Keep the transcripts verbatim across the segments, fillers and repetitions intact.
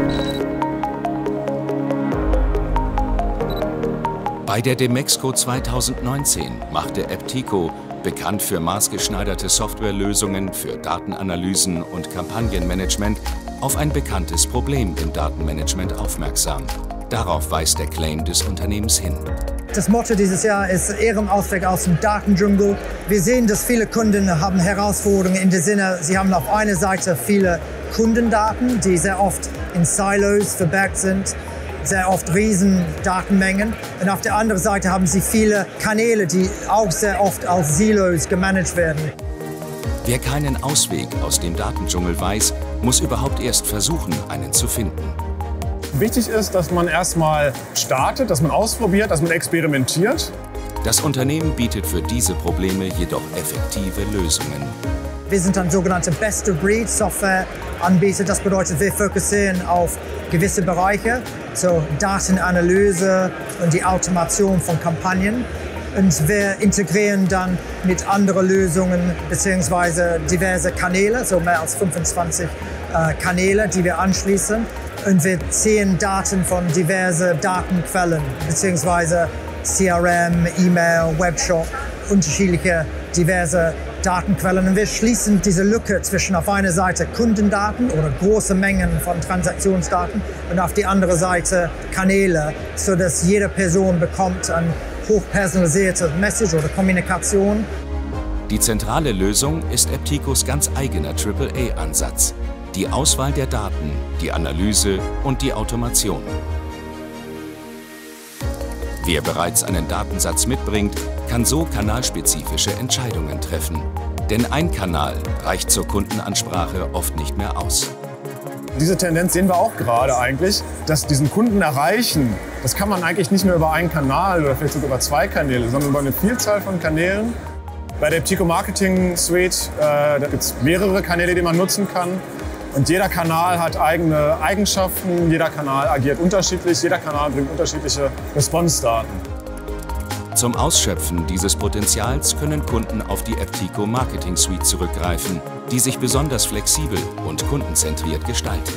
Bei der Demexco zweitausendneunzehn machte Eptico, bekannt für maßgeschneiderte Softwarelösungen für Datenanalysen und Kampagnenmanagement, auf ein bekanntes Problem im Datenmanagement aufmerksam. Darauf weist der Claim des Unternehmens hin. Das Motto dieses Jahr ist Ihrem Ausweg aus dem Datendschungel. Wir sehen, dass viele Kunden haben Herausforderungen in dem Sinne, sie haben auf einer Seite viele Kundendaten, die sehr oft in Silos verbergt sind, sehr oft riesen Datenmengen. Und auf der anderen Seite haben sie viele Kanäle, die auch sehr oft als Silos gemanagt werden. Wer keinen Ausweg aus dem Datendschungel weiß, muss überhaupt erst versuchen, einen zu finden. Wichtig ist, dass man erstmal startet, dass man ausprobiert, dass man experimentiert. Das Unternehmen bietet für diese Probleme jedoch effektive Lösungen. Wir sind ein sogenannter Best-of-Breed-Software-Anbieter. Das bedeutet, wir fokussieren auf gewisse Bereiche, so Datenanalyse und die Automation von Kampagnen. Und wir integrieren dann mit anderen Lösungen bzw. diverse Kanäle, so mehr als fünfundzwanzig äh, Kanäle, die wir anschließen. Und wir ziehen Daten von diversen Datenquellen, beziehungsweise C R M, E-Mail, Webshop, unterschiedliche diverse Datenquellen. Und wir schließen diese Lücke zwischen auf einer Seite Kundendaten oder große Mengen von Transaktionsdaten und auf die andere Seite Kanäle, sodass jede Person bekommt eine hochpersonalisierte Message oder Kommunikation. Die zentrale Lösung ist Epticos ganz eigener Triple A-Ansatz. Die Auswahl der Daten, die Analyse und die Automation. Wer bereits einen Datensatz mitbringt, kann so kanalspezifische Entscheidungen treffen. Denn ein Kanal reicht zur Kundenansprache oft nicht mehr aus. Diese Tendenz sehen wir auch gerade eigentlich, dass diesen Kunden erreichen, das kann man eigentlich nicht mehr über einen Kanal oder vielleicht sogar über zwei Kanäle, sondern über eine Vielzahl von Kanälen. Bei der Eptico Marketing Suite äh, da gibt es mehrere Kanäle, die man nutzen kann. Und jeder Kanal hat eigene Eigenschaften, jeder Kanal agiert unterschiedlich, jeder Kanal bringt unterschiedliche Response-Daten. Zum Ausschöpfen dieses Potenzials können Kunden auf die Eptico Marketing Suite zurückgreifen, die sich besonders flexibel und kundenzentriert gestaltet.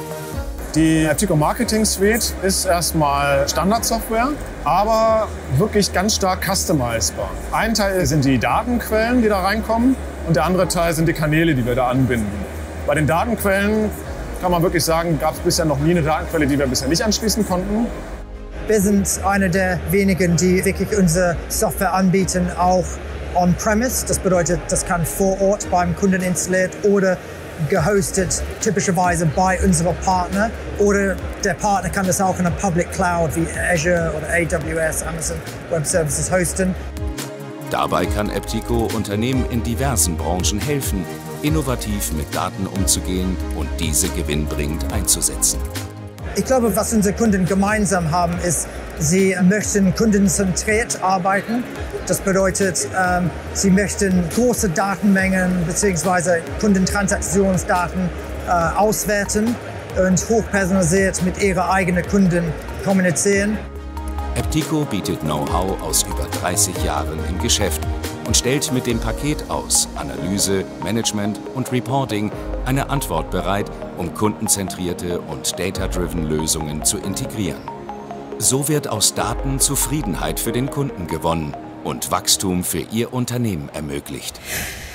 Die Eptico Marketing Suite ist erstmal Standardsoftware, aber wirklich ganz stark customizbar. Ein Teil sind die Datenquellen, die da reinkommen, und der andere Teil sind die Kanäle, die wir da anbinden. Bei den Datenquellen kann man wirklich sagen, gab es bisher noch nie eine Datenquelle, die wir bisher nicht anschließen konnten. Wir sind einer der wenigen, die wirklich unsere Software anbieten, auch on-premise. Das bedeutet, das kann vor Ort beim Kunden installiert oder gehostet, typischerweise bei unserem Partner. Oder der Partner kann das auch in einer Public Cloud wie Azure oder A W S, Amazon Web Services hosten. Dabei kann Eptico Unternehmen in diversen Branchen helfen, innovativ mit Daten umzugehen und diese gewinnbringend einzusetzen. Ich glaube, was unsere Kunden gemeinsam haben, ist, sie möchten kundenzentriert arbeiten. Das bedeutet, ähm, sie möchten große Datenmengen bzw. Kundentransaktionsdaten äh, auswerten und hochpersonalisiert mit ihren eigenen Kunden kommunizieren. Eptico bietet Know-how aus über dreißig Jahren im Geschäft und stellt mit dem Paket aus Analyse, Management und Reporting eine Antwort bereit, um kundenzentrierte und data-driven Lösungen zu integrieren. So wird aus Daten Zufriedenheit für den Kunden gewonnen und Wachstum für Ihr Unternehmen ermöglicht.